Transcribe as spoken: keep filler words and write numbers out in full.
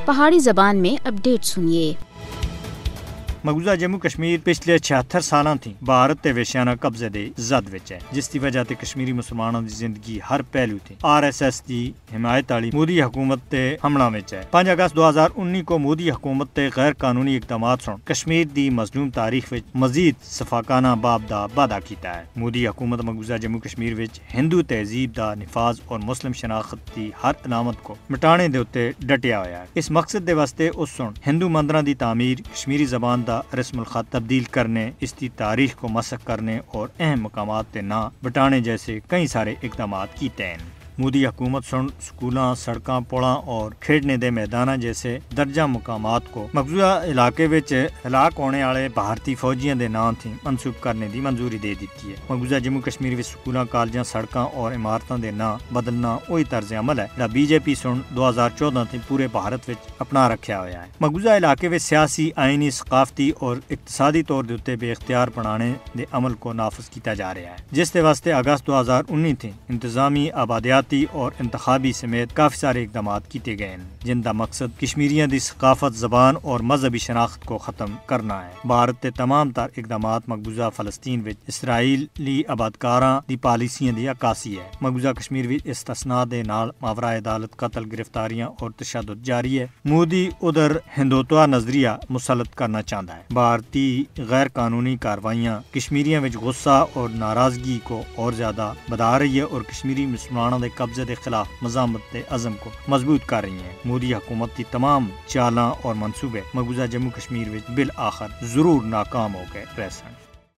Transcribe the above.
پہاڑی زبان میں اپڈیٹ سنیے۔ مقبوضہ جموں کشمیر پچھلے چھہتر سالاں تھی بھارت تے ویشیانہ قبضے دے زد وچ ہے، جس دی وجہ تے کشمیری مسلمانوں دی زندگی ہر پہلو تھی آر ایس ایس دی حمایت والی مودی حکومت تے حملہ وچ ہے۔ پانچ اگست دو ہزار انی کو مودی حکومت تے غیر قانونی اقدامات سن کشمیر دی مظلوم تاریخ وچ مزید صفاقانہ باب دا وعدہ کیتا ہے۔ مودی حکومت مقبوضہ جموں کشمیر وچ ہندو تہذیب دا نفاذ اور مسلم شناخت دی ہر علامت کو مٹانے دے اوتے ڈٹیا ہویا ہے۔ اس مقصد دے واسطے اس سن ہندو مندراں دی تعمیر، کشمیری زبان دا رسم الخط تبدیل کرنے، اس کی تاریخ کو مسخ کرنے اور اہم مقامات تے نہ بٹانے جیسے کئی سارے اقدامات کیتے ہیں۔ مودی حکومت سن سکولاں، سڑکاں، پوڑاں اور کھیڈنے دے میداناں جیسے درجہ مقامات کو مقبوضہ علاقے وچ ہلاک ہونے والے بھارتی فوجیاں دے نام تھی منسوب کرنے دی منظوری دے دیتی ہے۔ مقبوضہ جموں کشمیر وچ سکولاں، کالجاں، سڑکاں اور عمارتاں دے نام بدلنا وہی طرز عمل ہے جہاں بی جے پی سن دو ہزار چودہ تھی پورے بھارت وچ اپنا رکھیا ہوا ہے۔ مقبوضہ علاقے وچ سیاسی، آئینی، ثقافتی اور اقتصادی طور دے اوتے بے اختیار بنانے دے عمل کو نافذ کیتا جا رہا ہے، جس دے واسطے اگست دو ہزار انی تھی انتظامی، آبادیاتی اور انتخابی سمیت کافی سارے اقدامات کیتے گئے ہیں، جن کا مقصد کشمیریاں دی ثقافت، زبان اور مذہبی شناخت کو ختم کرنا ہے۔ بھارت کے تمام تر اقدامات مقبوضہ فلسطین وچ اسرائیلی آبادکاراں دی پالیسیاں دی عکاسی ہے۔ مقبوضہ کشمیر وچ استثناء دے نال ماورائے عدالت قتل، گرفتاریاں اور تشدد جاری ہے۔ مودی ادھر ہندوتوا نظریہ مسلط کرنا چاہتا ہے۔ بھارتی غیر قانونی کاروائیاں کشمیریاں وچ غصہ اور ناراضگی کو اور زیادہ بڑھا رہی ہے اور کشمیری مسلمانوں دے قبضے دے خلاف مزاحمت دے عزم کو مضبوط کر رہی ہیں۔ مودی حکومت کی تمام چالاں اور منصوبے مقبوضہ جموں کشمیر وچ بالآخر ضرور ناکام ہو گئے رہ سن۔